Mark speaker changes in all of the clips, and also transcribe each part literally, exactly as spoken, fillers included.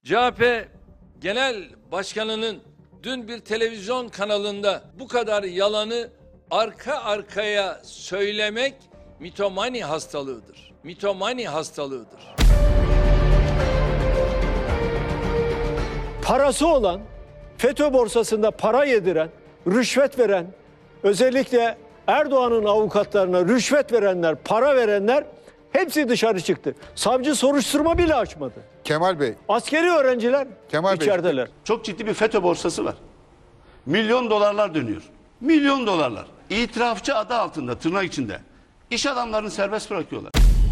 Speaker 1: C H P Genel Başkanı'nın dün bir televizyon kanalında bu kadar yalanı arka arkaya söylemek mitomani hastalığıdır. Mitomani hastalığıdır.
Speaker 2: Parası olan, FETÖ borsasında para yediren, rüşvet veren, özellikle Erdoğan'ın avukatlarına rüşvet verenler, para verenler hepsi dışarı çıktı. Savcı soruşturma bile açmadı.
Speaker 3: Kemal Bey.
Speaker 2: Askeri öğrenciler
Speaker 3: Kemal Bey.
Speaker 2: içerideler.
Speaker 4: Çok ciddi bir FETÖ borsası var. Milyon dolarlar dönüyor. Milyon dolarlar. İtirafçı adı altında, tırnak içinde. İş adamlarını serbest bırakıyorlar.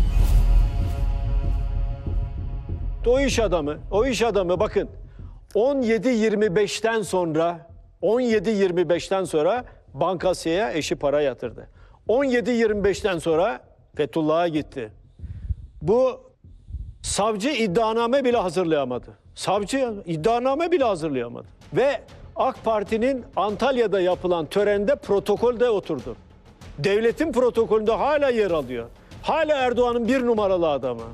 Speaker 2: O iş adamı, o iş adamı bakın on yedi yirmi beşten sonra on yedi yirmi beşten sonra bankasıya eşi para yatırdı. on yedi yirmi beşten sonra Fethullah'a gitti. Bu savcı iddianame bile hazırlayamadı. Savcı iddianame bile hazırlayamadı. Ve AK Parti'nin Antalya'da yapılan törende protokolde oturdu. Devletin protokolünde hala yer alıyor. Hala Erdoğan'ın bir numaralı adamı.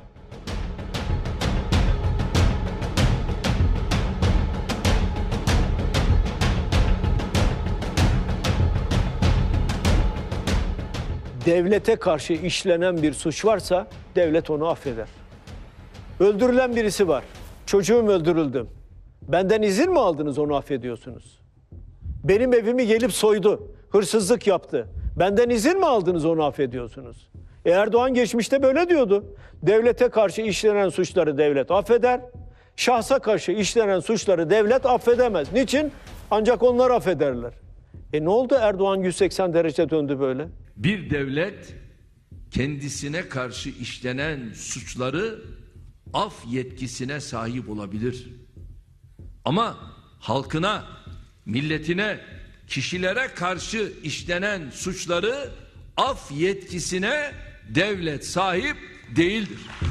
Speaker 2: Devlete karşı işlenen bir suç varsa devlet onu affeder. Öldürülen birisi var. Çocuğum öldürüldü. Benden izin mi aldınız onu affediyorsunuz? Benim evimi gelip soydu. Hırsızlık yaptı. Benden izin mi aldınız onu affediyorsunuz? E Erdoğan geçmişte böyle diyordu. Devlete karşı işlenen suçları devlet affeder. Şahsa karşı işlenen suçları devlet affedemez. Niçin? Ancak onlar affederler. E ne oldu Erdoğan yüz seksen derece döndü böyle?
Speaker 1: Bir devlet kendisine karşı işlenen suçları af yetkisine sahip olabilir. Ama halkına, milletine, kişilere karşı işlenen suçları af yetkisine devlet sahip değildir.